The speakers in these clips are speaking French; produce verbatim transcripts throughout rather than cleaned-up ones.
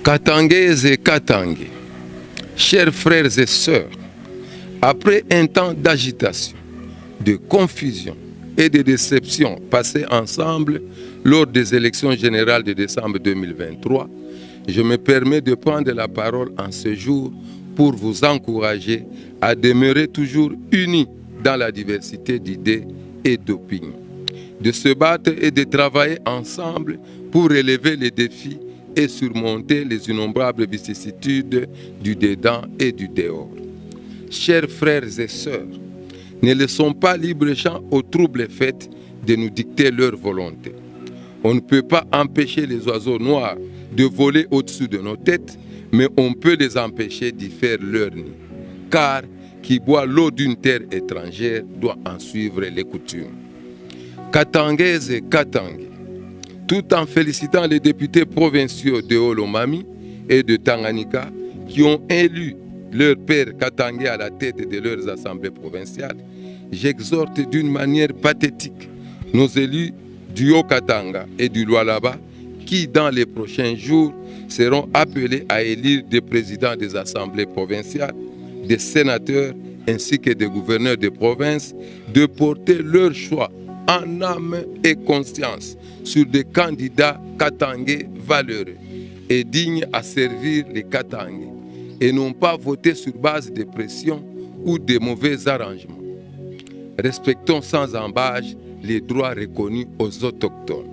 Katangaises et Katangais, chers frères et sœurs, après un temps d'agitation, de confusion et de déception passés ensemble lors des élections générales de décembre deux mille vingt-trois, je me permets de prendre la parole en ce jour pour vous encourager à demeurer toujours unis dans la diversité d'idées et d'opinions, de se battre et de travailler ensemble pour relever les défis et surmonter les innombrables vicissitudes du dedans et du dehors. Chers frères et sœurs, ne laissons pas libre champ aux troubles faits de nous dicter leur volonté. On ne peut pas empêcher les oiseaux noirs de voler au-dessus de nos têtes, mais on peut les empêcher d'y faire leur nid. Car qui boit l'eau d'une terre étrangère doit en suivre les coutumes. Katangaises et Katangais, tout en félicitant les députés provinciaux de Olomami et de Tanganyika qui ont élu leur père Katangais à la tête de leurs assemblées provinciales, j'exhorte d'une manière pathétique nos élus du Haut-Katanga et du Lualaba qui, dans les prochains jours, seront appelés à élire des présidents des assemblées provinciales, des sénateurs ainsi que des gouverneurs de province, de porter leur choix en âme et conscience sur des candidats katangais valeureux et dignes à servir les Katangais, et non pas voter sur base de pression ou de mauvais arrangements. Respectons sans embâche les droits reconnus aux autochtones.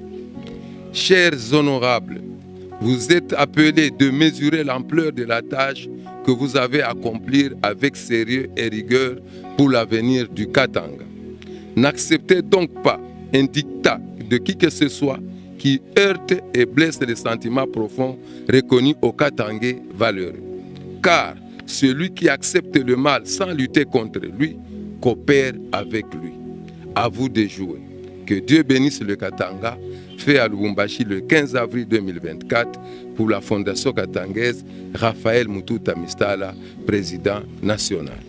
Chers honorables, vous êtes appelés de mesurer l'ampleur de la tâche que vous avez à accomplir avec sérieux et rigueur pour l'avenir du Katanga. N'acceptez donc pas un dictat de qui que ce soit qui heurte et blesse les sentiments profonds reconnus aux Katangais valeureux. Car celui qui accepte le mal sans lutter contre lui coopère avec lui. À vous de jouer. Que Dieu bénisse le Katanga, fait à Lubumbashi le quinze avril deux mille vingt-quatre pour la Fondation katangaise, Raphaël Mututa Mistala, président national.